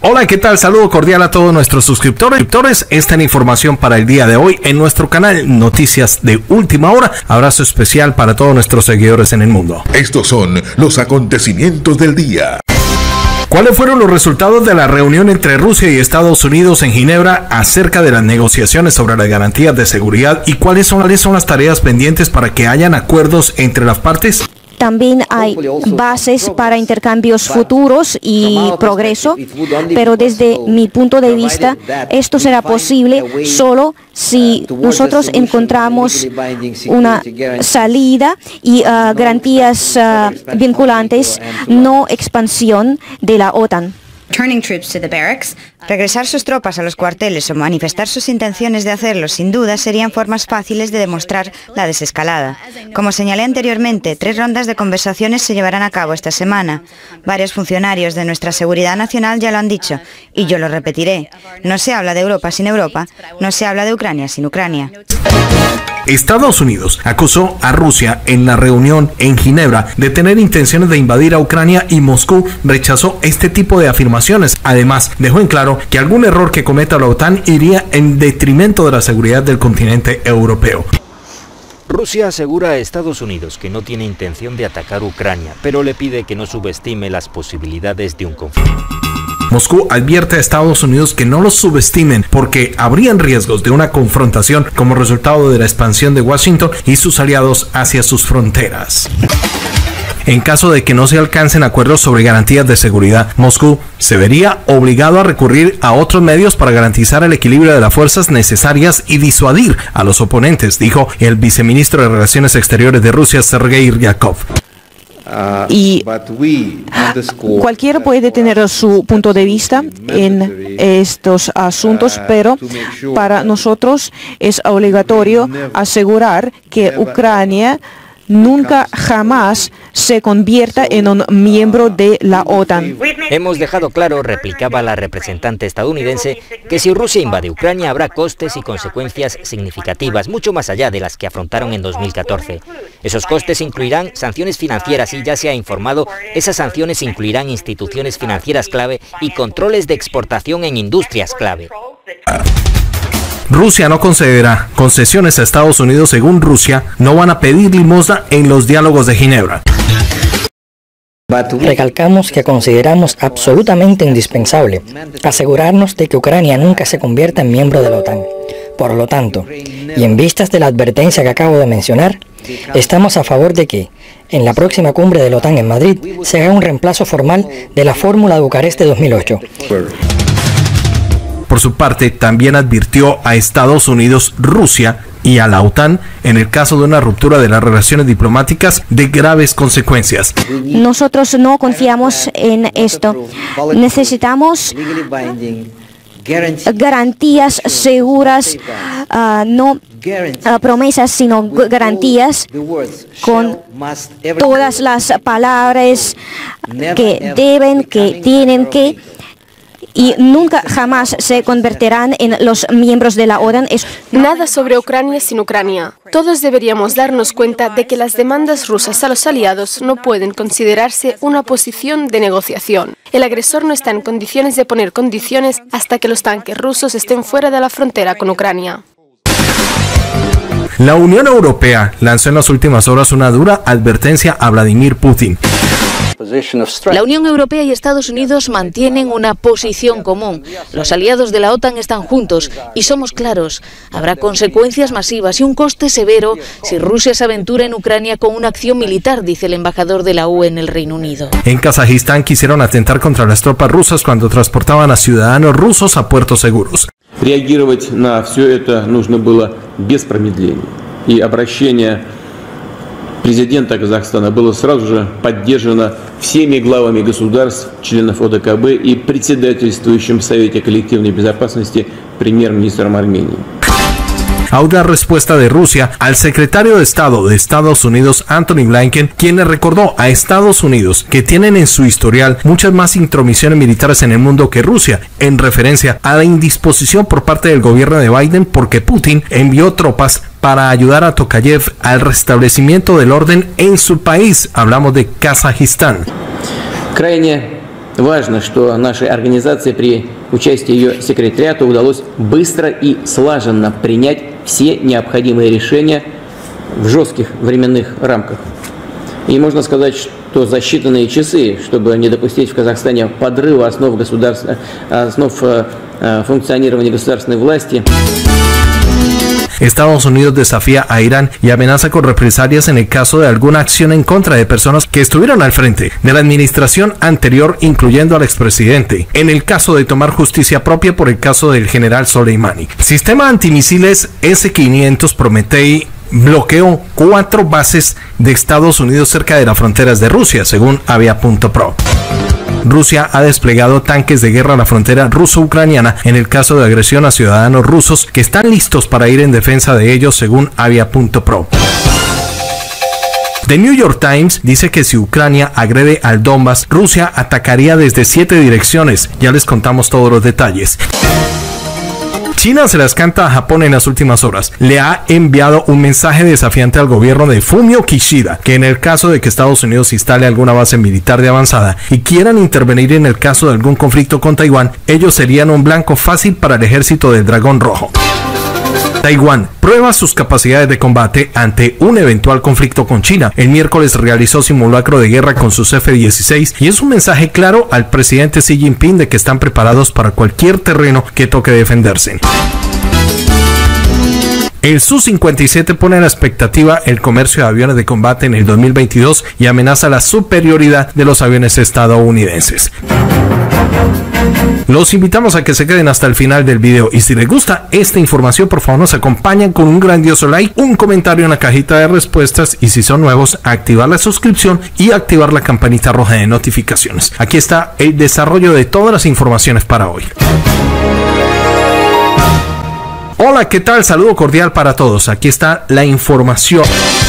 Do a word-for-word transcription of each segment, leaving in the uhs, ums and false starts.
Hola, ¿qué tal? Saludo cordial a todos nuestros suscriptores. Esta es la información para el día de hoy en nuestro canal Noticias de Última Hora. Abrazo especial para todos nuestros seguidores en el mundo. Estos son los acontecimientos del día. ¿Cuáles fueron los resultados de la reunión entre Rusia y Estados Unidos en Ginebra acerca de las negociaciones sobre las garantías de seguridad y cuáles son, cuáles son las tareas pendientes para que hayan acuerdos entre las partes? También hay bases para intercambios futuros y progreso, pero desde mi punto de vista, esto será posible solo si nosotros encontramos una salida y uh, garantías uh, vinculantes, no expansión de la OTAN. Regresar sus tropas a los cuarteles o manifestar sus intenciones de hacerlo, sin duda, serían formas fáciles de demostrar la desescalada. Como señalé anteriormente, tres rondas de conversaciones se llevarán a cabo esta semana. Varios funcionarios de nuestra seguridad nacional ya lo han dicho, y yo lo repetiré. No se habla de Europa sin Europa, no se habla de Ucrania sin Ucrania. Estados Unidos acusó a Rusia en la reunión en Ginebra de tener intenciones de invadir a Ucrania y Moscú rechazó este tipo de afirmaciones. Además, dejó en claro que algún error que cometa la OTAN iría en detrimento de la seguridad del continente europeo. Rusia asegura a Estados Unidos que no tiene intención de atacar Ucrania, pero le pide que no subestime las posibilidades de un conflicto. Moscú advierte a Estados Unidos que no los subestimen porque habrían riesgos de una confrontación como resultado de la expansión de Washington y sus aliados hacia sus fronteras. En caso de que no se alcancen acuerdos sobre garantías de seguridad, Moscú se vería obligado a recurrir a otros medios para garantizar el equilibrio de las fuerzas necesarias y disuadir a los oponentes, dijo el viceministro de Relaciones Exteriores de Rusia, Sergei Ryabkov. Y cualquiera puede tener su punto de vista en estos asuntos, pero para nosotros es obligatorio asegurar que Ucrania nunca jamás se convierta en un miembro de la OTAN. Hemos dejado claro, replicaba la representante estadounidense, que si Rusia invade Ucrania habrá costes y consecuencias significativas, mucho más allá de las que afrontaron en dos mil catorce. Esos costes incluirán sanciones financieras y ya se ha informado, esas sanciones incluirán instituciones financieras clave y controles de exportación en industrias clave. Rusia no concederá concesiones a Estados Unidos. Según Rusia, no van a pedir limosna en los diálogos de Ginebra. Recalcamos que consideramos absolutamente indispensable asegurarnos de que Ucrania nunca se convierta en miembro de la OTAN. Por lo tanto, y en vistas de la advertencia que acabo de mencionar, estamos a favor de que, en la próxima cumbre de la OTAN en Madrid, se haga un reemplazo formal de la fórmula de Bucarest de dos mil ocho. Por su parte, también advirtió a Estados Unidos, Rusia y a la OTAN, en el caso de una ruptura de las relaciones diplomáticas, de graves consecuencias. Nosotros no confiamos en esto. Necesitamos garantías seguras, uh, no uh, promesas, sino garantías con todas las palabras que deben, que tienen que, y nunca jamás se convertirán en los miembros de la OTAN. Nada sobre Ucrania sin Ucrania. Todos deberíamos darnos cuenta de que las demandas rusas a los aliados no pueden considerarse una posición de negociación. El agresor no está en condiciones de poner condiciones hasta que los tanques rusos estén fuera de la frontera con Ucrania. La Unión Europea lanzó en las últimas horas una dura advertencia a Vladimir Putin. La Unión Europea y Estados Unidos mantienen una posición común. Los aliados de la OTAN están juntos y somos claros. Habrá consecuencias masivas y un coste severo si Rusia se aventura en Ucrania con una acción militar, dice el embajador de la U E en el Reino Unido. En Kazajistán quisieron atentar contra las tropas rusas cuando transportaban a ciudadanos rusos a puertos seguros. Реагировать на все это нужно было без промедления. И обращение президента Казахстана было сразу же поддержано всеми главами государств, членов О Д К Б и председательствующим в Совете коллективной безопасности премьер-министром Армении. Audaz respuesta de Rusia al secretario de Estado de Estados Unidos, Antony Blinken, quien le recordó a Estados Unidos que tienen en su historial muchas más intromisiones militares en el mundo que Rusia, en referencia a la indisposición por parte del gobierno de Biden porque Putin envió tropas para ayudar a Tokayev al restablecimiento del orden en su país. Hablamos de Kazajistán. Крайне Важно, что нашей организации при участии ее секретариата удалось быстро и слаженно принять все необходимые решения в жестких временных рамках. И можно сказать, что за считанные часы, чтобы не допустить в Казахстане подрыва основ, государства, основ функционирования государственной власти. Estados Unidos desafía a Irán y amenaza con represalias en el caso de alguna acción en contra de personas que estuvieron al frente de la administración anterior, incluyendo al expresidente, en el caso de tomar justicia propia por el caso del general Soleimani. Sistema antimisiles ese quinientos Prometei bloqueó cuatro bases de Estados Unidos cerca de las fronteras de Rusia, según Avia punto pro. Rusia ha desplegado tanques de guerra a la frontera ruso-ucraniana en el caso de agresión a ciudadanos rusos que están listos para ir en defensa de ellos, según Avia punto pro. The New York Times dice que si Ucrania agrede al Donbass, Rusia atacaría desde siete direcciones. Ya les contamos todos los detalles. China se las canta a Japón en las últimas horas. Le ha enviado un mensaje desafiante al gobierno de Fumio Kishida, que en el caso de que Estados Unidos instale alguna base militar de avanzada y quieran intervenir en el caso de algún conflicto con Taiwán, ellos serían un blanco fácil para el ejército del Dragón Rojo. Taiwán prueba sus capacidades de combate ante un eventual conflicto con China. El miércoles realizó simulacro de guerra con sus F dieciséis y es un mensaje claro al presidente Xi Jinping de que están preparados para cualquier terreno que toque defenderse. El Su cincuenta y siete pone en la expectativa el comercio de aviones de combate en el dos mil veintidós y amenaza la superioridad de los aviones estadounidenses. Los invitamos a que se queden hasta el final del video y si les gusta esta información, por favor nos acompañan con un grandioso like, un comentario en la cajita de respuestas y si son nuevos, activar la suscripción y activar la campanita roja de notificaciones. Aquí está el desarrollo de todas las informaciones para hoy. Hola, ¿qué tal? Saludo cordial para todos. Aquí está la información.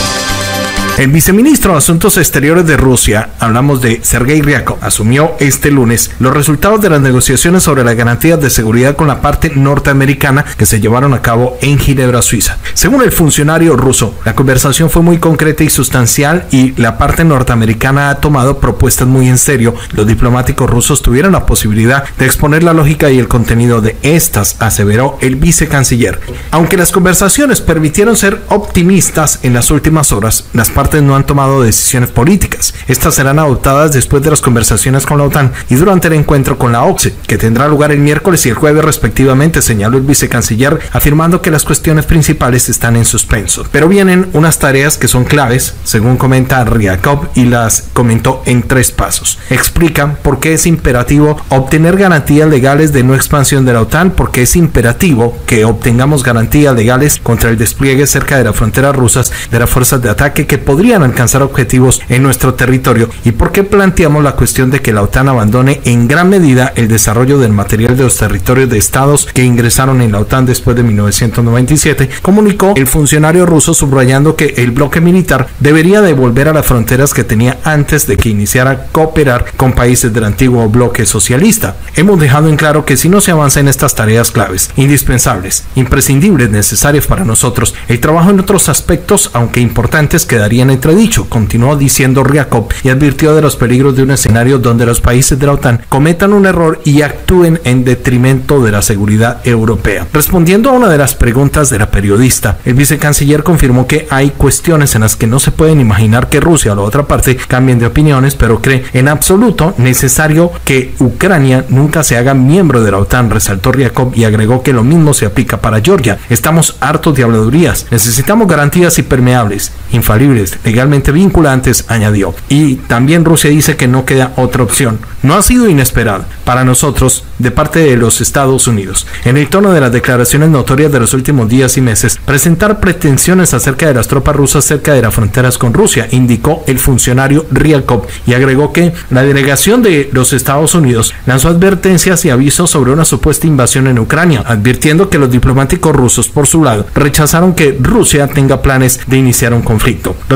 El viceministro de Asuntos Exteriores de Rusia, hablamos de Sergei Ryabkov, asumió este lunes los resultados de las negociaciones sobre las garantías de seguridad con la parte norteamericana que se llevaron a cabo en Ginebra, Suiza. Según el funcionario ruso, la conversación fue muy concreta y sustancial y la parte norteamericana ha tomado propuestas muy en serio. Los diplomáticos rusos tuvieron la posibilidad de exponer la lógica y el contenido de estas, aseveró el vicecanciller. Aunque las conversaciones permitieron ser optimistas en las últimas horas, las partes no han tomado decisiones políticas. Estas serán adoptadas después de las conversaciones con la OTAN y durante el encuentro con la O C S E, que tendrá lugar el miércoles y el jueves respectivamente, señaló el vicecanciller, afirmando que las cuestiones principales están en suspenso. Pero vienen unas tareas que son claves, según comenta Ryabkov, y las comentó en tres pasos. Explica por qué es imperativo obtener garantías legales de no expansión de la OTAN, porque es imperativo que obtengamos garantías legales contra el despliegue cerca de las fronteras rusas de las fuerzas de ataque que podrían alcanzar objetivos en nuestro territorio y por qué planteamos la cuestión de que la OTAN abandone en gran medida el desarrollo del material de los territorios de estados que ingresaron en la OTAN después de mil novecientos noventa y siete, comunicó el funcionario ruso, subrayando que el bloque militar debería devolver a las fronteras que tenía antes de que iniciara a cooperar con países del antiguo bloque socialista. Hemos dejado en claro que si no se avanza en estas tareas claves, indispensables, imprescindibles, necesarias para nosotros, el trabajo en otros aspectos, aunque importantes, quedaría en entredicho, continuó diciendo Ryabkov y advirtió de los peligros de un escenario donde los países de la OTAN cometan un error y actúen en detrimento de la seguridad europea. Respondiendo a una de las preguntas de la periodista, el vicecanciller confirmó que hay cuestiones en las que no se pueden imaginar que Rusia o la otra parte cambien de opiniones, pero cree en absoluto necesario que Ucrania nunca se haga miembro de la OTAN, resaltó Ryabkov y agregó que lo mismo se aplica para Georgia. Estamos hartos de habladurías, necesitamos garantías impermeables, infalibles, legalmente vinculantes, añadió. Y también Rusia dice que no queda otra opción. No ha sido inesperado para nosotros de parte de los Estados Unidos, en el tono de las declaraciones notorias de los últimos días y meses, presentar pretensiones acerca de las tropas rusas cerca de las fronteras con Rusia, indicó el funcionario Ryabkov y agregó que la delegación de los Estados Unidos lanzó advertencias y avisos sobre una supuesta invasión en Ucrania, advirtiendo que los diplomáticos rusos por su lado rechazaron que Rusia tenga planes de iniciar un conflicto. Los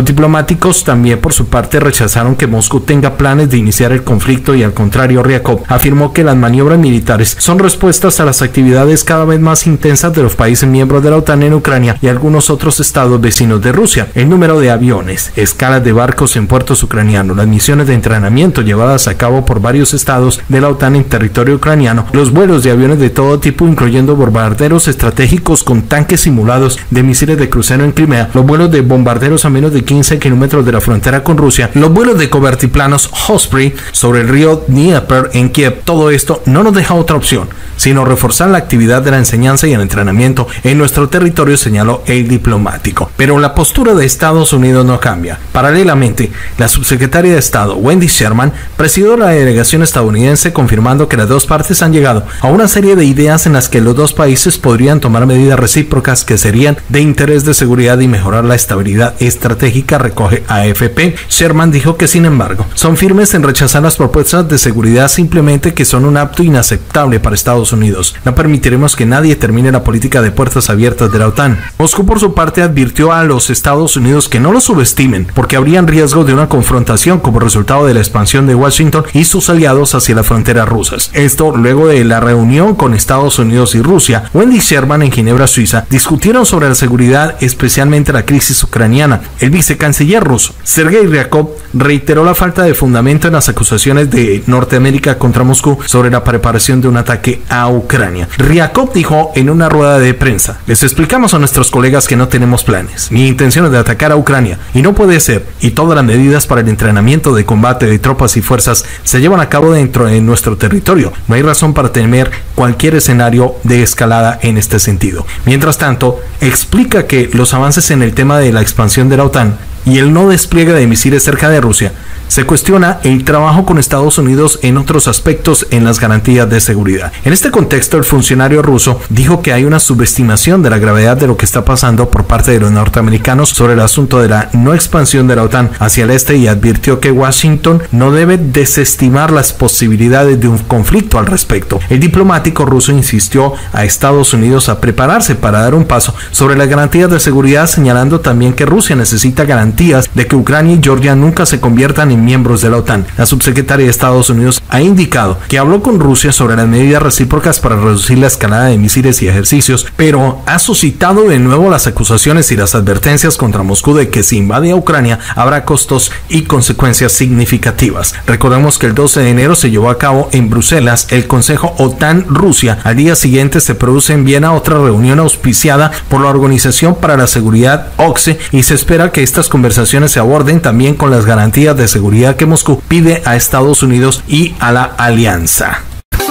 diplomáticos también por su parte rechazaron que Moscú tenga planes de iniciar el conflicto y al contrario Ryabkov afirmó que las maniobras militares son respuestas a las actividades cada vez más intensas de los países miembros de la OTAN en Ucrania y algunos otros estados vecinos de Rusia. El número de aviones, escalas de barcos en puertos ucranianos, las misiones de entrenamiento llevadas a cabo por varios estados de la OTAN en territorio ucraniano, los vuelos de aviones de todo tipo incluyendo bombarderos estratégicos con tanques simulados de misiles de crucero en Crimea, los vuelos de bombarderos a menos de quince kilómetros de la frontera con Rusia, los vuelos de cobertiplanos Osprey sobre el río Dnieper en Kiev. Todo esto no nos deja otra opción, sino reforzar la actividad de la enseñanza y el entrenamiento en nuestro territorio, señaló el diplomático. Pero la postura de Estados Unidos no cambia. Paralelamente, la subsecretaria de Estado, Wendy Sherman, presidió la delegación estadounidense confirmando que las dos partes han llegado a una serie de ideas en las que los dos países podrían tomar medidas recíprocas que serían de interés de seguridad y mejorar la estabilidad estratégica, recoge A F P. Sherman dijo que, sin embargo, son firmes en rechazar las propuestas de seguridad, simplemente que son un acto inaceptable para Estados Unidos. No permitiremos que nadie termine la política de puertas abiertas de la OTAN. Moscú, por su parte, advirtió a los Estados Unidos que no lo subestimen, porque habrían riesgo de una confrontación como resultado de la expansión de Washington y sus aliados hacia las fronteras rusas. Esto luego de la reunión con Estados Unidos y Rusia. Wendy Sherman en Ginebra, Suiza, discutieron sobre la seguridad, especialmente la crisis ucraniana. El vicecanciller ruso, Sergei Ryabkov, reiteró la falta de fundamento en las acusaciones de Norteamérica contra Moscú sobre la preparación de un ataque a Ucrania. Ryabkov dijo en una rueda de prensa: les explicamos a nuestros colegas que no tenemos planes ni intenciones de atacar a Ucrania, y no puede ser, y todas las medidas para el entrenamiento de combate de tropas y fuerzas se llevan a cabo dentro de nuestro territorio. No hay razón para temer cualquier escenario de escalada en este sentido. Mientras tanto, explica que los avances en el tema de la expansión de la OTAN y el no despliegue de misiles cerca de Rusia, se cuestiona el trabajo con Estados Unidos en otros aspectos en las garantías de seguridad. En este contexto, el funcionario ruso dijo que hay una subestimación de la gravedad de lo que está pasando por parte de los norteamericanos sobre el asunto de la no expansión de la OTAN hacia el este y advirtió que Washington no debe desestimar las posibilidades de un conflicto al respecto. El diplomático ruso insistió a Estados Unidos a prepararse para dar un paso sobre las garantías de seguridad, señalando también que Rusia necesita garantías de que Ucrania y Georgia nunca se conviertan en miembros de la OTAN. La subsecretaria de Estados Unidos ha indicado que habló con Rusia sobre las medidas recíprocas para reducir la escalada de misiles y ejercicios, pero ha suscitado de nuevo las acusaciones y las advertencias contra Moscú de que si invade a Ucrania habrá costos y consecuencias significativas. Recordemos que el doce de enero se llevó a cabo en Bruselas el Consejo OTAN-Rusia. Al día siguiente se produce en Viena otra reunión auspiciada por la Organización para la Seguridad O C S E y se espera que estas conversaciones se aborden también con las garantías de seguridad que Moscú pide a Estados Unidos y a la alianza.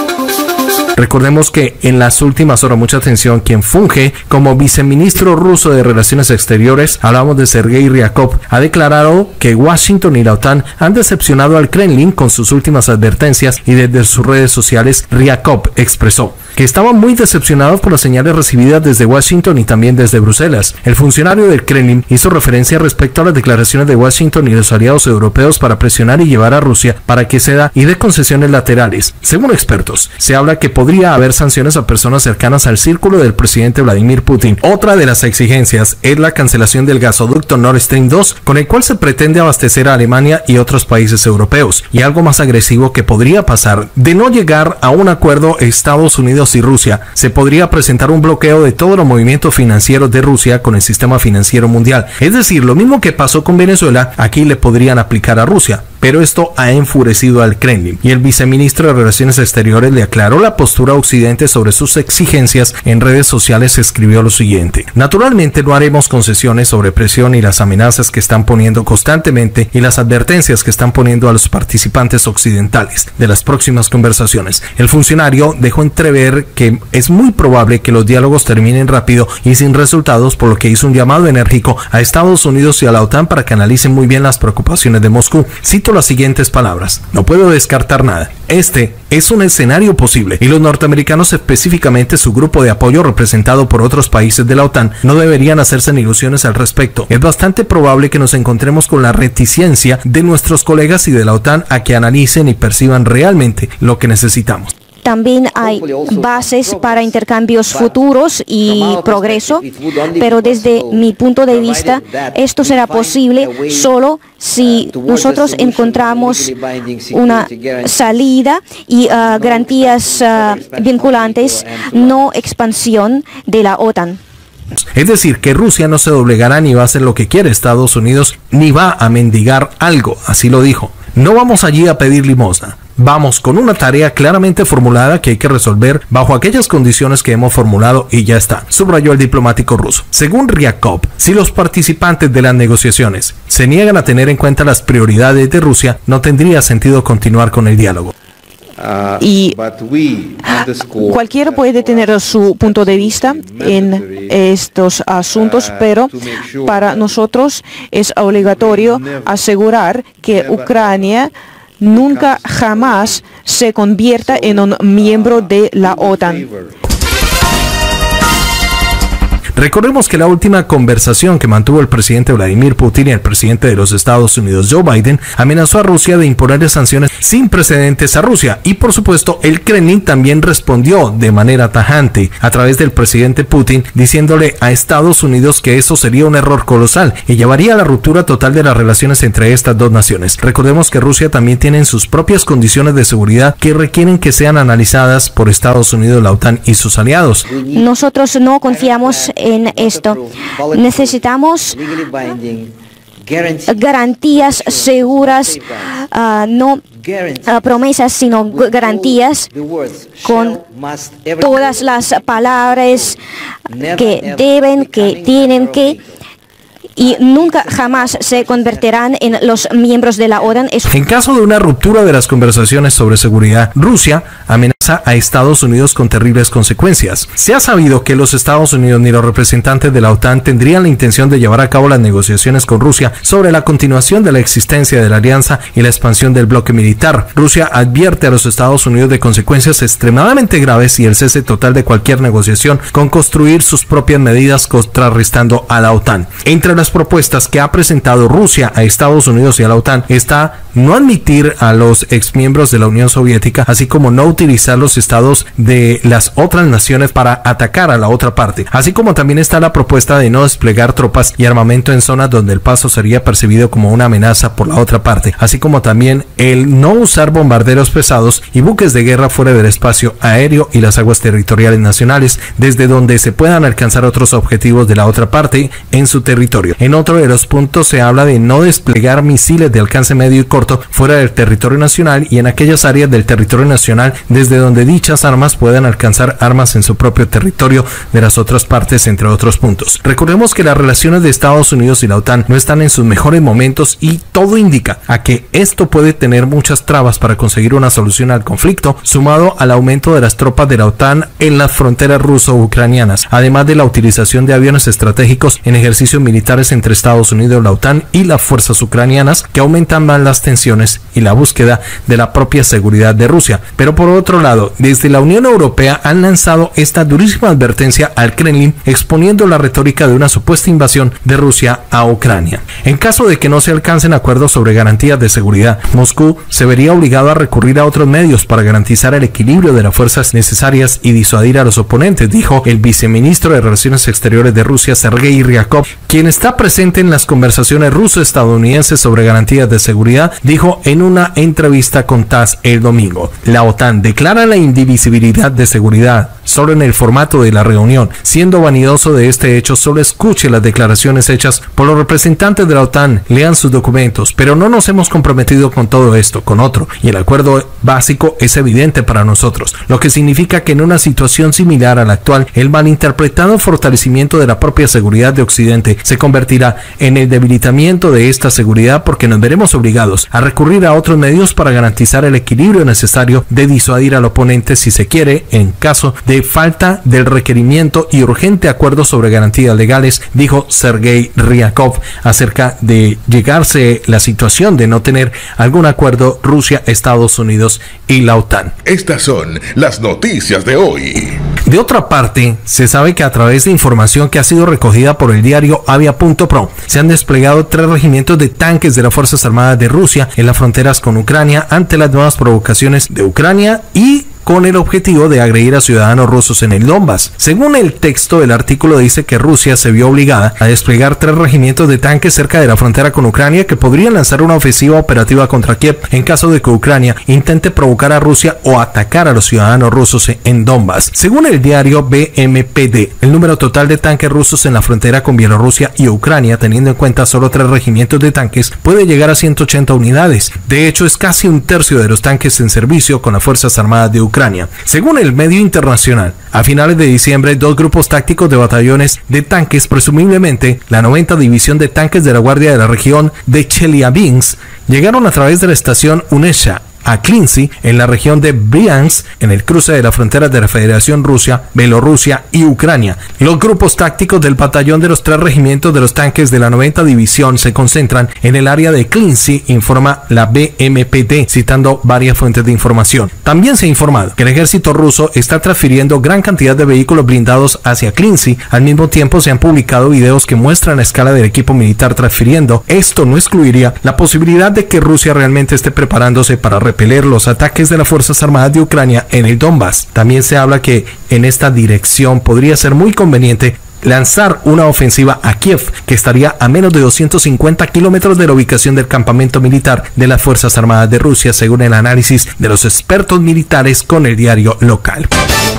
Recordemos que en las últimas horas, mucha atención, quien funge como viceministro ruso de Relaciones Exteriores, hablamos de Sergei Ryabkov, ha declarado que Washington y la OTAN han decepcionado al Kremlin con sus últimas advertencias, y desde sus redes sociales Ryabkov expresó que estaban muy decepcionados por las señales recibidas desde Washington y también desde Bruselas. El funcionario del Kremlin hizo referencia respecto a las declaraciones de Washington y los aliados europeos para presionar y llevar a Rusia para que ceda y dé concesiones laterales. Según expertos, se habla que podría haber sanciones a personas cercanas al círculo del presidente Vladimir Putin. Otra de las exigencias es la cancelación del gasoducto Nord Stream dos, con el cual se pretende abastecer a Alemania y otros países europeos. Y algo más agresivo que podría pasar: de no llegar a un acuerdo Estados Unidos y Rusia, se podría presentar un bloqueo de todos los movimientos financieros de Rusia con el sistema financiero mundial. Es decir, lo mismo que pasó con Venezuela, aquí le podrían aplicar a Rusia. Pero esto ha enfurecido al Kremlin, y el viceministro de Relaciones Exteriores le aclaró la postura a Occidente sobre sus exigencias. En redes sociales escribió lo siguiente: naturalmente no haremos concesiones sobre presión y las amenazas que están poniendo constantemente y las advertencias que están poniendo a los participantes occidentales de las próximas conversaciones. El funcionario dejó entrever que es muy probable que los diálogos terminen rápido y sin resultados, por lo que hizo un llamado enérgico a Estados Unidos y a la OTAN para que analicen muy bien las preocupaciones de Moscú. Cito las siguientes palabras: no puedo descartar nada. Este es un escenario posible, y los norteamericanos, específicamente su grupo de apoyo representado por otros países de la OTAN, no deberían hacerse ni ilusiones al respecto. Es bastante probable que nos encontremos con la reticencia de nuestros colegas y de la OTAN a que analicen y perciban realmente lo que necesitamos. también hay bases para intercambios futuros y progreso, pero desde mi punto de vista esto será posible solo si nosotros encontramos una salida y uh, garantías uh, vinculantes, no expansión de la OTAN. Es decir, que Rusia no se doblegará ni va a hacer lo que quiere Estados Unidos, ni va a mendigar algo, así lo dijo. No vamos allí a pedir limosna. Vamos con una tarea claramente formulada que hay que resolver bajo aquellas condiciones que hemos formulado y ya está, subrayó el diplomático ruso. Según Ryakov, si los participantes de las negociaciones se niegan a tener en cuenta las prioridades de Rusia, no tendría sentido continuar con el diálogo. Y cualquiera puede tener su punto de vista en estos asuntos, pero para nosotros es obligatorio asegurar que Ucrania nunca jamás se convierta en un miembro de la OTAN. Recordemos que la última conversación que mantuvo el presidente Vladimir Putin y el presidente de los Estados Unidos, Joe Biden, amenazó a Rusia de imponer sanciones sin precedentes a Rusia y, por supuesto, el Kremlin también respondió de manera tajante a través del presidente Putin, diciéndole a Estados Unidos que eso sería un error colosal y llevaría a la ruptura total de las relaciones entre estas dos naciones. Recordemos que Rusia también tiene sus propias condiciones de seguridad que requieren que sean analizadas por Estados Unidos, la OTAN y sus aliados. Nosotros no confiamos en en esto. Necesitamos garantías seguras, uh, no uh, promesas, sino garantías con todas las palabras que deben, que tienen que, y nunca jamás se convertirán en los miembros de la OTAN. En caso de una ruptura de las conversaciones sobre seguridad, Rusia amenaza a Estados Unidos con terribles consecuencias. Se ha sabido que los Estados Unidos ni los representantes de la OTAN tendrían la intención de llevar a cabo las negociaciones con Rusia sobre la continuación de la existencia de la alianza y la expansión del bloque militar. Rusia advierte a los Estados Unidos de consecuencias extremadamente graves y el cese total de cualquier negociación con construir sus propias medidas contrarrestando a la OTAN. Entre las propuestas que ha presentado Rusia a Estados Unidos y a la OTAN está no admitir a los exmiembros de la Unión Soviética, así como no utilizar los estados de las otras naciones para atacar a la otra parte, así como también está la propuesta de no desplegar tropas y armamento en zonas donde el paso sería percibido como una amenaza por la otra parte, así como también el no usar bombarderos pesados y buques de guerra fuera del espacio aéreo y las aguas territoriales nacionales, desde donde se puedan alcanzar otros objetivos de la otra parte en su territorio. En otro de los puntos se habla de no desplegar misiles de alcance medio y corto fuera del territorio nacional y en aquellas áreas del territorio nacional desde donde dichas armas puedan alcanzar armas en su propio territorio de las otras partes, entre otros puntos. Recordemos que las relaciones de Estados Unidos y la OTAN no están en sus mejores momentos y todo indica a que esto puede tener muchas trabas para conseguir una solución al conflicto, sumado al aumento de las tropas de la OTAN en las fronteras ruso-ucranianas, además de la utilización de aviones estratégicos en ejercicios militares entre Estados Unidos, la OTAN y las fuerzas ucranianas, que aumentan más las tensiones y la búsqueda de la propia seguridad de Rusia. Pero por otro lado, desde la Unión Europea han lanzado esta durísima advertencia al Kremlin, exponiendo la retórica de una supuesta invasión de Rusia a Ucrania. En caso de que no se alcancen acuerdos sobre garantías de seguridad, Moscú se vería obligado a recurrir a otros medios para garantizar el equilibrio de las fuerzas necesarias y disuadir a los oponentes, dijo el viceministro de Relaciones Exteriores de Rusia, Sergei Ryakov, quien está presente en las conversaciones ruso-estadounidenses sobre garantías de seguridad, dijo en una entrevista con TASS el domingo. La OTAN declara la indivisibilidad de seguridad solo en el formato de la reunión. Siendo vanidoso de este hecho, solo escuche las declaraciones hechas por los representantes de la OTAN, lean sus documentos, pero no nos hemos comprometido con todo esto, con otro, y el acuerdo básico es evidente para nosotros, lo que significa que en una situación similar a la actual, el malinterpretado fortalecimiento de la propia seguridad de Occidente se convertirá en el debilitamiento de esta seguridad, porque nos veremos obligados a recurrir a otros medios para garantizar el equilibrio necesario de disuadir al oponente si se quiere, en caso de falta del requerimiento y urgente acuerdo sobre garantías legales, dijo Sergei Ryakov acerca de llegarse la situación de no tener algún acuerdo Rusia, Estados Unidos y la OTAN. Estas son las noticias de hoy. De otra parte, se sabe que a través de información que ha sido recogida por el diario Avia punto pro, se han desplegado tres regimientos de tanques de las Fuerzas Armadas de Rusia en las fronteras con Ucrania ante las nuevas provocaciones de Ucrania y con el objetivo de agredir a ciudadanos rusos en el Donbass. Según el texto, el artículo dice que Rusia se vio obligada a desplegar tres regimientos de tanques cerca de la frontera con Ucrania que podrían lanzar una ofensiva operativa contra Kiev en caso de que Ucrania intente provocar a Rusia o atacar a los ciudadanos rusos en Donbass. Según el diario B M P D, el número total de tanques rusos en la frontera con Bielorrusia y Ucrania, teniendo en cuenta solo tres regimientos de tanques, puede llegar a ciento ochenta unidades. De hecho, es casi un tercio de los tanques en servicio con las Fuerzas Armadas de Ucrania. Según el medio internacional, a finales de diciembre, dos grupos tácticos de batallones de tanques, presumiblemente la noventa División de Tanques de la Guardia de la región de Chelyabinsk, llegaron a través de la estación Unesha a Klincy, en la región de Bryansk, en el cruce de las fronteras de la Federación Rusia, Bielorrusia y Ucrania. Los grupos tácticos del batallón de los tres regimientos de los tanques de la noventa División se concentran en el área de Klincy, informa la B M P D, citando varias fuentes de información. También se ha informado que el ejército ruso está transfiriendo gran cantidad de vehículos blindados hacia Klincy. Al mismo tiempo, se han publicado videos que muestran la escala del equipo militar transfiriendo. Esto no excluiría la posibilidad de que Rusia realmente esté preparándose para repeler los ataques de las Fuerzas Armadas de Ucrania en el Donbass. También se habla que en esta dirección podría ser muy conveniente lanzar una ofensiva a Kiev, que estaría a menos de doscientos cincuenta kilómetros de la ubicación del campamento militar de las Fuerzas Armadas de Rusia, según el análisis de los expertos militares con el diario local.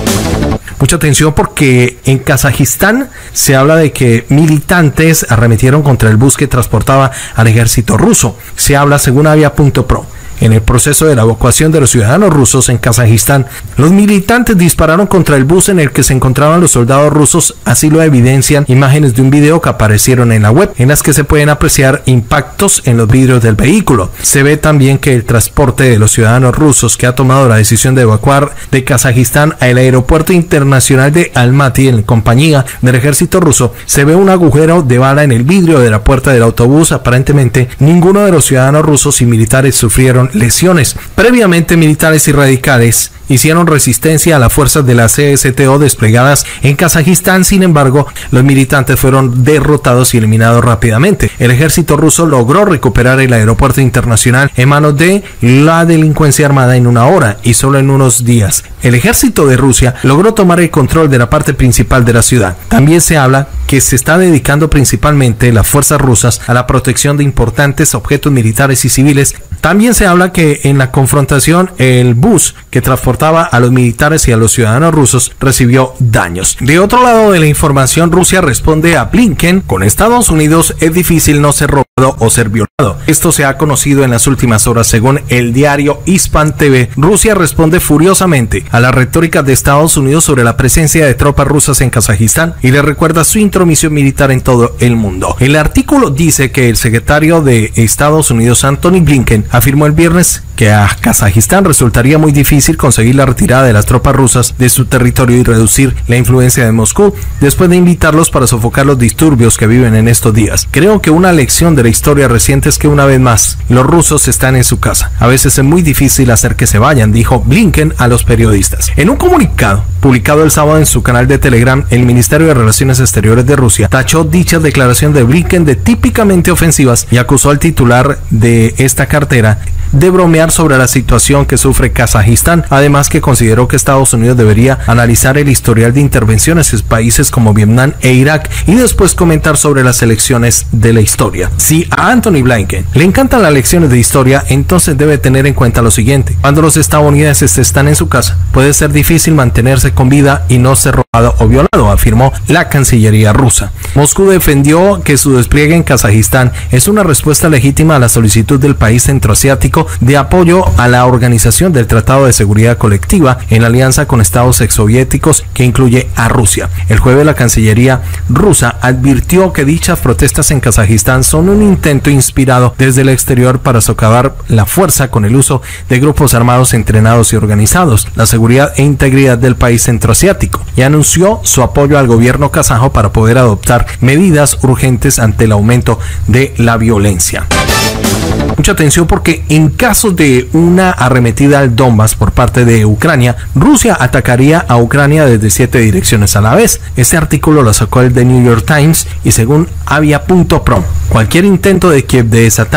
Mucha atención porque en Kazajistán se habla de que militantes arremetieron contra el bus que transportaba al ejército ruso. Se habla según avia punto pro. En el proceso de la evacuación de los ciudadanos rusos en Kazajistán, los militantes dispararon contra el bus en el que se encontraban los soldados rusos, así lo evidencian imágenes de un video que aparecieron en la web, en las que se pueden apreciar impactos en los vidrios del vehículo. Se ve también que el transporte de los ciudadanos rusos que ha tomado la decisión de evacuar de Kazajistán al aeropuerto internacional de Almaty en compañía del ejército ruso, se ve un agujero de bala en el vidrio de la puerta del autobús. Aparentemente, ninguno de los ciudadanos rusos y militares sufrieron lesiones. Previamente, militares y radicales hicieron resistencia a las fuerzas de la C S T O desplegadas en Kazajistán. Sin embargo, los militantes fueron derrotados y eliminados rápidamente. El ejército ruso logró recuperar el aeropuerto internacional en manos de la delincuencia armada en una hora y solo en unos días. El ejército de Rusia logró tomar el control de la parte principal de la ciudad. También se habla que se está dedicando principalmente las fuerzas rusas a la protección de importantes objetos militares y civiles. También se habla que en la confrontación el bus que transportaba a los militares y a los ciudadanos rusos recibió daños. De otro lado de la información, Rusia responde a Blinken: con Estados Unidos es difícil no ser robado o ser violado. Esto se ha conocido en las últimas horas, según el diario Hispan T V. Rusia responde furiosamente a la retórica de Estados Unidos sobre la presencia de tropas rusas en Kazajistán y le recuerda su intromisión militar en todo el mundo. El artículo dice que el secretario de Estados Unidos, Antony Blinken, afirmó el viernes que a Kazajistán resultaría muy difícil conseguir la retirada de las tropas rusas de su territorio y reducir la influencia de Moscú, después de invitarlos para sofocar los disturbios que viven en estos días. Creo que una lección de la historia reciente es que una vez más los rusos están en su casa. A veces es muy difícil hacer que se vayan, dijo Blinken a los periodistas. En un comunicado publicado el sábado en su canal de Telegram, el Ministerio de Relaciones Exteriores de Rusia tachó dicha declaración de Blinken de típicamente ofensivas y acusó al titular de esta cartera de bromear sobre la situación que sufre Kazajistán, además que consideró que Estados Unidos debería analizar el historial de intervenciones en países como Vietnam e Irak y después comentar sobre las elecciones de la historia. Si a Antony Blinken le encantan las lecciones de historia, entonces debe tener en cuenta lo siguiente: cuando los estadounidenses están en su casa, puede ser difícil mantenerse con vida y no ser robado o violado, afirmó la Cancillería rusa. Moscú defendió que su despliegue en Kazajistán es una respuesta legítima a la solicitud del país centroasiático de apoyo a la organización del Tratado de Seguridad Colectiva en alianza con estados exsoviéticos que incluye a Rusia. El jueves la Cancillería rusa advirtió que dichas protestas en Kazajistán son un intento inspirado desde el exterior para socavar la fuerza con el uso de grupos armados entrenados y organizados, la seguridad e integridad del país centroasiático, y anunció su apoyo al gobierno kazajo para poder adoptar medidas urgentes ante el aumento de la violencia. Mucha atención porque en caso de una arremetida al Donbass por parte de Ucrania, Rusia atacaría a Ucrania desde siete direcciones a la vez. Este artículo lo sacó el The New York Times y según avia punto pro, cualquier intento de Kiev de desatar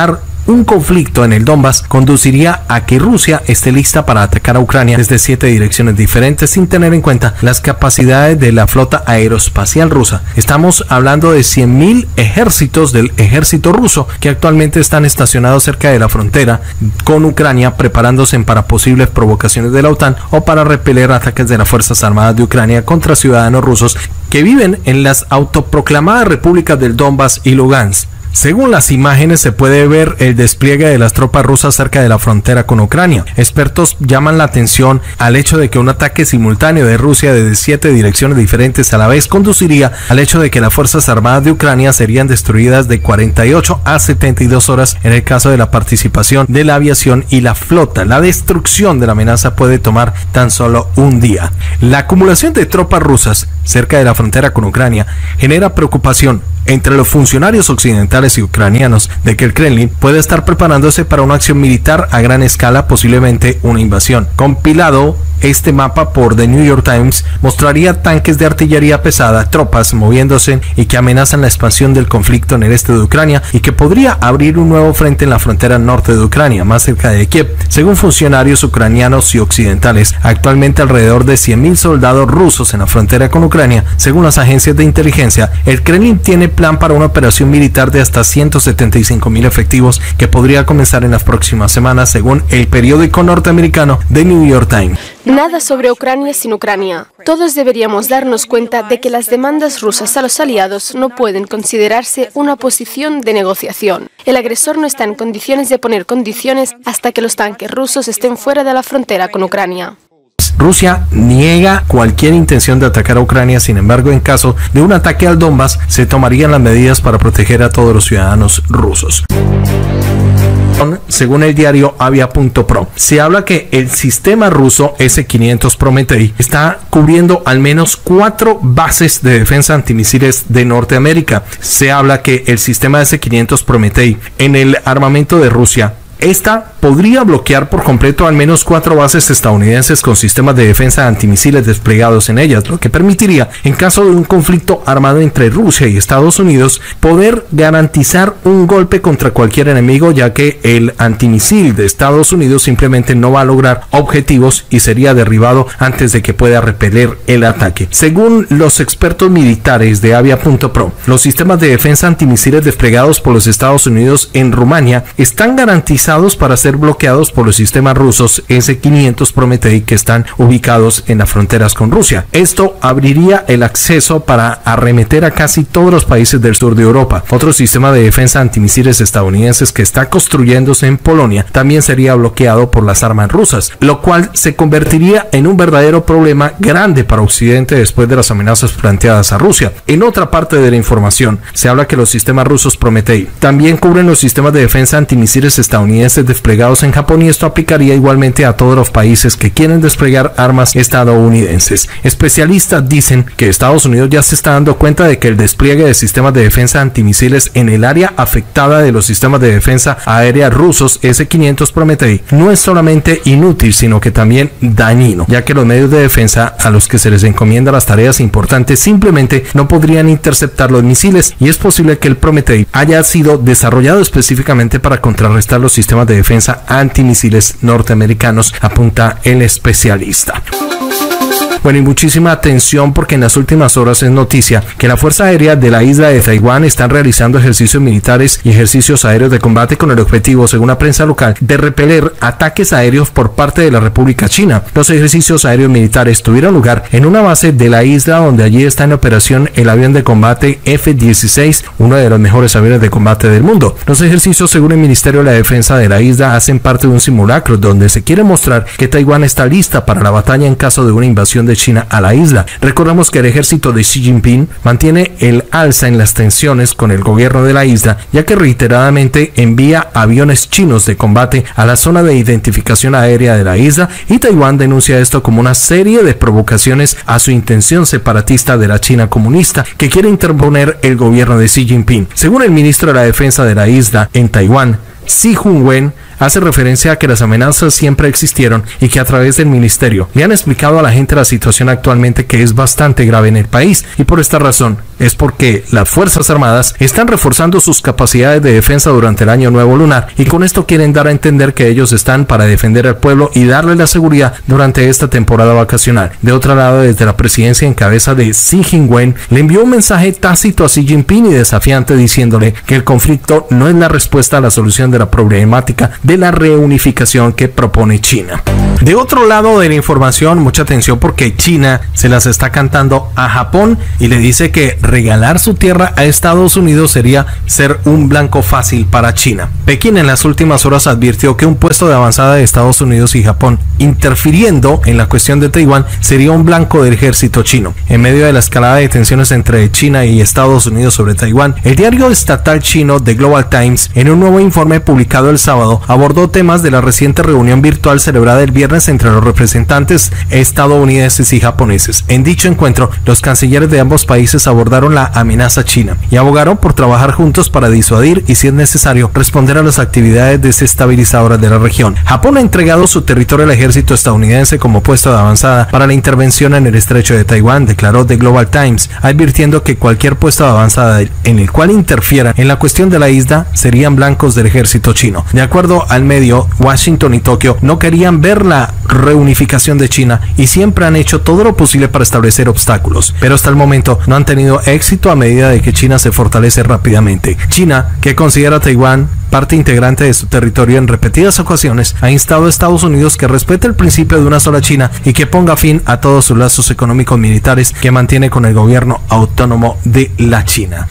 un conflicto en el Donbass conduciría a que Rusia esté lista para atacar a Ucrania desde siete direcciones diferentes sin tener en cuenta las capacidades de la flota aeroespacial rusa. Estamos hablando de cien mil ejércitos del ejército ruso que actualmente están estacionados cerca de la frontera con Ucrania, preparándose para posibles provocaciones de la OTAN o para repeler ataques de las Fuerzas Armadas de Ucrania contra ciudadanos rusos que viven en las autoproclamadas repúblicas del Donbass y Lugansk. Según las imágenes se puede ver el despliegue de las tropas rusas cerca de la frontera con Ucrania. Expertos llaman la atención al hecho de que un ataque simultáneo de Rusia desde siete direcciones diferentes a la vez conduciría al hecho de que las Fuerzas Armadas de Ucrania serían destruidas de cuarenta y ocho a setenta y dos horas en el caso de la participación de la aviación y la flota. La destrucción de la amenaza puede tomar tan solo un día. La acumulación de tropas rusas cerca de la frontera con Ucrania genera preocupación entre los funcionarios occidentales y ucranianos de que el Kremlin puede estar preparándose para una acción militar a gran escala, posiblemente una invasión. Compilado este mapa por The New York Times mostraría tanques de artillería pesada, tropas moviéndose y que amenazan la expansión del conflicto en el este de Ucrania y que podría abrir un nuevo frente en la frontera norte de Ucrania, más cerca de Kiev. Según funcionarios ucranianos y occidentales, actualmente alrededor de cien mil soldados rusos en la frontera con Ucrania. Según las agencias de inteligencia, el Kremlin tiene plan para una operación militar de hasta ciento setenta y cinco mil efectivos que podría comenzar en las próximas semanas, según el periódico norteamericano The New York Times. Nada sobre Ucrania sin Ucrania. Todos deberíamos darnos cuenta de que las demandas rusas a los aliados no pueden considerarse una posición de negociación. El agresor no está en condiciones de poner condiciones hasta que los tanques rusos estén fuera de la frontera con Ucrania. Rusia niega cualquier intención de atacar a Ucrania, sin embargo, en caso de un ataque al Donbass, se tomarían las medidas para proteger a todos los ciudadanos rusos. Según el diario Avia punto pro, se habla que el sistema ruso ese quinientos Prometei está cubriendo al menos cuatro bases de defensa antimisiles de Norteamérica. Se habla que el sistema ese quinientos Prometei en el armamento de Rusia, esta podría bloquear por completo al menos cuatro bases estadounidenses con sistemas de defensa antimisiles desplegados en ellas, lo que permitiría, en caso de un conflicto armado entre Rusia y Estados Unidos, poder garantizar un golpe contra cualquier enemigo, ya que el antimisil de Estados Unidos simplemente no va a lograr objetivos y sería derribado antes de que pueda repeler el ataque. Según los expertos militares de Avia punto pro, los sistemas de defensa antimisiles desplegados por los Estados Unidos en Rumania están garantizados para ser bloqueados por los sistemas rusos ese quinientos Prometei que están ubicados en las fronteras con Rusia. Esto abriría el acceso para arremeter a casi todos los países del sur de Europa. Otro sistema de defensa antimisiles estadounidenses que está construyéndose en Polonia también sería bloqueado por las armas rusas, lo cual se convertiría en un verdadero problema grande para Occidente después de las amenazas planteadas a Rusia. En otra parte de la información se habla que los sistemas rusos Prometei también cubren los sistemas de defensa antimisiles estadounidenses desplegados en Japón, y esto aplicaría igualmente a todos los países que quieren desplegar armas estadounidenses. Especialistas dicen que Estados Unidos ya se está dando cuenta de que el despliegue de sistemas de defensa antimisiles en el área afectada de los sistemas de defensa aérea rusos ese quinientos Prometei no es solamente inútil, sino que también dañino, ya que los medios de defensa a los que se les encomienda las tareas importantes simplemente no podrían interceptar los misiles, y es posible que el Prometei haya sido desarrollado específicamente para contrarrestar los sistemas de defensa antimisiles norteamericanos, apunta el especialista. Bueno, y muchísima atención porque en las últimas horas es noticia que la Fuerza Aérea de la isla de Taiwán están realizando ejercicios militares y ejercicios aéreos de combate con el objetivo, según la prensa local, de repeler ataques aéreos por parte de la República China. Los ejercicios aéreos militares tuvieron lugar en una base de la isla donde allí está en operación el avión de combate F dieciséis, uno de los mejores aviones de combate del mundo. Los ejercicios, según el Ministerio de la Defensa de la isla, hacen parte de un simulacro donde se quiere mostrar que Taiwán está lista para la batalla en caso de una invasión de China a la isla. Recordemos que el ejército de Xi Jinping mantiene el alza en las tensiones con el gobierno de la isla, ya que reiteradamente envía aviones chinos de combate a la zona de identificación aérea de la isla, y Taiwán denuncia esto como una serie de provocaciones a su intención separatista de la China comunista que quiere interponer el gobierno de Xi Jinping. Según el ministro de la Defensa de la isla en Taiwán, Xi Hunwen, hace referencia a que las amenazas siempre existieron y que a través del ministerio le han explicado a la gente la situación actualmente, que es bastante grave en el país, y por esta razón es porque las Fuerzas Armadas están reforzando sus capacidades de defensa durante el año nuevo lunar, y con esto quieren dar a entender que ellos están para defender al pueblo y darle la seguridad durante esta temporada vacacional. De otro lado, desde la presidencia en cabeza de Xi Jinping le envió un mensaje tácito a Xi Jinping y desafiante, diciéndole que el conflicto no es la respuesta a la solución de la problemática de la reunificación que propone China. De otro lado de la información, mucha atención, porque China se las está cantando a Japón y le dice que regalar su tierra a Estados Unidos sería ser un blanco fácil para China. Pekín en las últimas horas advirtió que un puesto de avanzada de Estados Unidos y Japón interfiriendo en la cuestión de Taiwán sería un blanco del ejército chino. En medio de la escalada de tensiones entre China y Estados Unidos sobre Taiwán, el diario estatal chino The Global Times, en un nuevo informe publicado el sábado, abordó temas de la reciente reunión virtual celebrada el viernes entre los representantes estadounidenses y japoneses. En dicho encuentro, los cancilleres de ambos países abordaron la amenaza china y abogaron por trabajar juntos para disuadir y, si es necesario, responder a las actividades desestabilizadoras de la región. Japón ha entregado su territorio al ejército estadounidense como puesto de avanzada para la intervención en el estrecho de Taiwán, declaró The Global Times, advirtiendo que cualquier puesto de avanzada en el cual interfiera en la cuestión de la isla serían blancos del ejército chino. De acuerdo al medio, Washington y Tokio no querían ver la reunificación de China y siempre han hecho todo lo posible para establecer obstáculos, pero hasta el momento no han tenido éxito a medida de que China se fortalece rápidamente. China, que considera a Taiwán parte integrante de su territorio en repetidas ocasiones, ha instado a Estados Unidos que respete el principio de una sola China y que ponga fin a todos sus lazos económicos militares que mantiene con el gobierno autónomo de la China.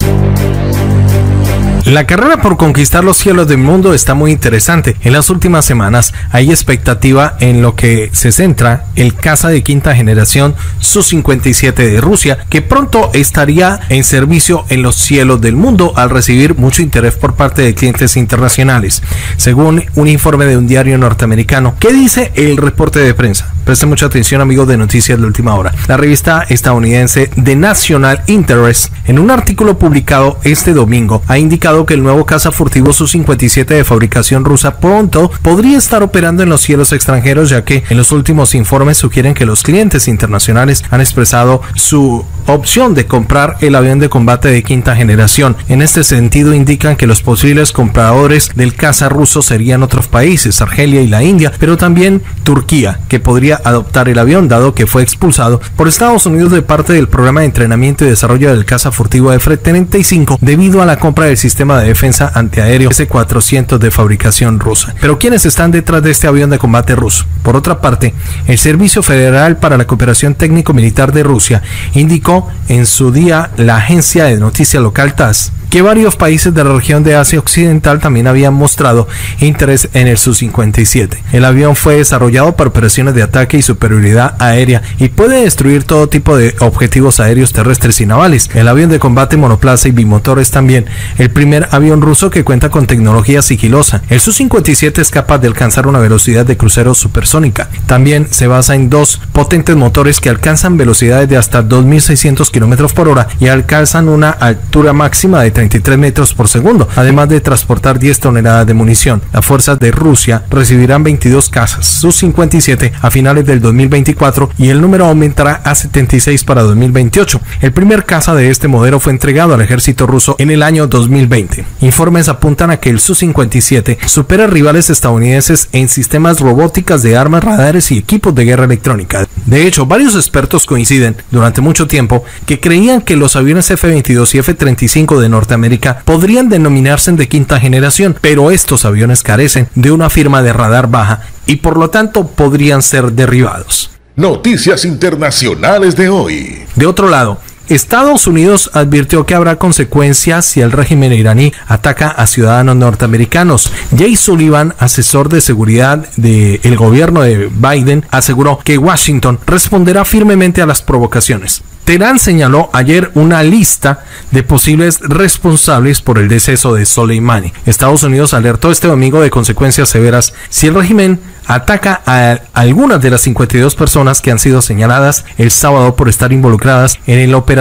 La carrera por conquistar los cielos del mundo está muy interesante. En las últimas semanas hay expectativa en lo que se centra el caza de quinta generación Su cincuenta y siete de Rusia, que pronto estaría en servicio en los cielos del mundo al recibir mucho interés por parte de clientes internacionales, según un informe de un diario norteamericano. ¿Qué dice el reporte de prensa? Presten mucha atención, amigos de Noticias de Última Hora. La revista estadounidense The National Interest, en un artículo publicado este domingo, ha indicado que el nuevo caza furtivo Su cincuenta y siete de fabricación rusa pronto podría estar operando en los cielos extranjeros, ya que en los últimos informes sugieren que los clientes internacionales han expresado su opción de comprar el avión de combate de quinta generación. En este sentido, indican que los posibles compradores del caza ruso serían otros países, Argelia y la India, pero también Turquía, que podría adoptar el avión, dado que fue expulsado por Estados Unidos de parte del programa de entrenamiento y desarrollo del caza furtivo F treinta y cinco debido a la compra del sistema de defensa antiaéreo ese cuatrocientos de fabricación rusa. Pero ¿quiénes están detrás de este avión de combate ruso? Por otra parte, el Servicio Federal para la Cooperación Técnico-Militar de Rusia indicó en su día la agencia de noticias local T A S que varios países de la región de Asia Occidental también habían mostrado interés en el Su cincuenta y siete. El avión fue desarrollado para operaciones de ataque y superioridad aérea y puede destruir todo tipo de objetivos aéreos, terrestres y navales. El avión de combate monoplaza y bimotor es también el primer avión ruso que cuenta con tecnología sigilosa. El Su cincuenta y siete es capaz de alcanzar una velocidad de crucero supersónica. También se basa en dos potentes motores que alcanzan velocidades de hasta dos mil seiscientos kilómetros por hora y alcanzan una altura máxima de treinta y tres metros por segundo, además de transportar diez toneladas de munición. Las fuerzas de Rusia recibirán veintidós cazas Su cincuenta y siete a finales del dos mil veinticuatro y el número aumentará a setenta y seis para dos mil veintiocho. El primer caza de este modelo fue entregado al ejército ruso en el año dos mil veinte. Informes apuntan a que el Su cincuenta y siete supera a rivales estadounidenses en sistemas robóticas de armas, radares y equipos de guerra electrónica. De hecho, varios expertos coinciden durante mucho tiempo que creían que los aviones F veintidós y F treinta y cinco de Norteamérica podrían denominarse de quinta generación, pero estos aviones carecen de una firma de radar baja y por lo tanto podrían ser derribados. Noticias internacionales de hoy. De otro lado, Estados Unidos advirtió que habrá consecuencias si el régimen iraní ataca a ciudadanos norteamericanos. Jay Sullivan, asesor de seguridad del gobierno de Biden, aseguró que Washington responderá firmemente a las provocaciones. Teherán señaló ayer una lista de posibles responsables por el deceso de Soleimani. Estados Unidos alertó este domingo de consecuencias severas si el régimen ataca a algunas de las cincuenta y dos personas que han sido señaladas el sábado por estar involucradas en el operativo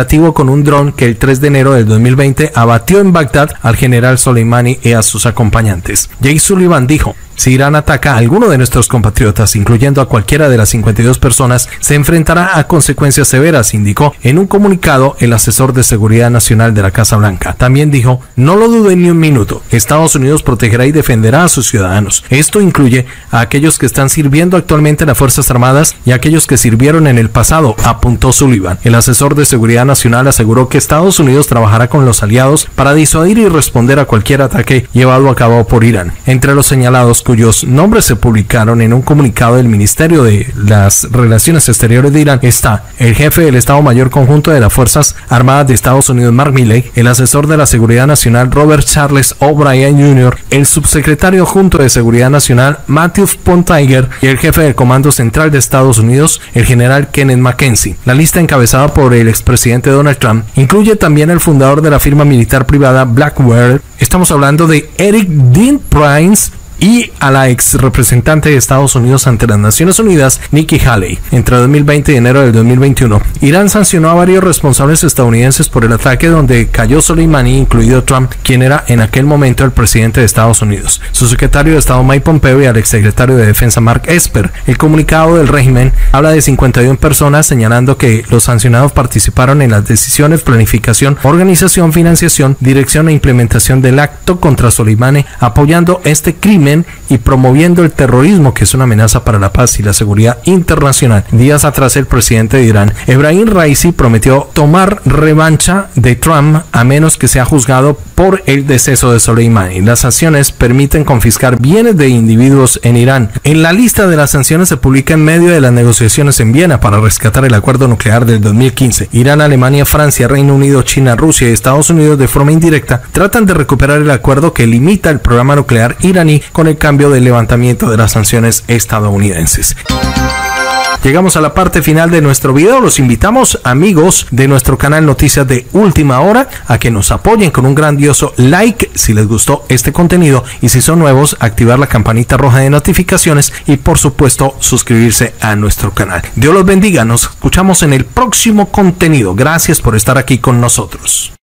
operativo con un dron que el tres de enero del dos mil veinte abatió en Bagdad al general Soleimani y a sus acompañantes. Jake Sullivan dijo: si Irán ataca a alguno de nuestros compatriotas, incluyendo a cualquiera de las cincuenta y dos personas, se enfrentará a consecuencias severas, indicó en un comunicado el asesor de seguridad nacional de la Casa Blanca. También dijo: no lo duden ni un minuto, Estados Unidos protegerá y defenderá a sus ciudadanos. Esto incluye a aquellos que están sirviendo actualmente en las Fuerzas Armadas y a aquellos que sirvieron en el pasado, apuntó Sullivan. El asesor de seguridad nacional aseguró que Estados Unidos trabajará con los aliados para disuadir y responder a cualquier ataque llevado a cabo por Irán. Entre los señalados cuyos nombres se publicaron en un comunicado del Ministerio de las Relaciones Exteriores de Irán está el jefe del Estado Mayor Conjunto de las Fuerzas Armadas de Estados Unidos, Mark Milley, el asesor de la Seguridad Nacional, Robert Charles O'Brien junior, el subsecretario adjunto de Seguridad Nacional, Matthew Pontiger, y el jefe del Comando Central de Estados Unidos, el general Kenneth McKenzie. La lista, encabezada por el expresidente Donald Trump, incluye también al fundador de la firma militar privada Blackwell. Estamos hablando de Eric Dean Prince, y a la ex representante de Estados Unidos ante las Naciones Unidas, Nikki Haley. Entre dos mil veinte y enero del dos mil veintiuno, Irán sancionó a varios responsables estadounidenses por el ataque donde cayó Soleimani, incluido Trump, quien era en aquel momento el presidente de Estados Unidos, su secretario de Estado Mike Pompeo y al exsecretario de Defensa Mark Esper. El comunicado del régimen habla de cincuenta y una personas, señalando que los sancionados participaron en las decisiones, planificación, organización, financiación, dirección e implementación del acto contra Soleimani, apoyando este crimen y promoviendo el terrorismo, que es una amenaza para la paz y la seguridad internacional. Días atrás, el presidente de Irán, Ebrahim Raisi, prometió tomar revancha de Trump a menos que sea juzgado por el deceso de Soleimani. Las sanciones permiten confiscar bienes de individuos en Irán. En la lista de las sanciones se publica en medio de las negociaciones en Viena para rescatar el acuerdo nuclear del dos mil quince. Irán, Alemania, Francia, Reino Unido, China, Rusia y Estados Unidos, de forma indirecta, tratan de recuperar el acuerdo que limita el programa nuclear iraní con el cambio del levantamiento de las sanciones estadounidenses. Llegamos a la parte final de nuestro video. Los invitamos, amigos de nuestro canal Noticias de Última Hora, a que nos apoyen con un grandioso like si les gustó este contenido, y si son nuevos, activar la campanita roja de notificaciones y por supuesto suscribirse a nuestro canal. Dios los bendiga, nos escuchamos en el próximo contenido. Gracias por estar aquí con nosotros.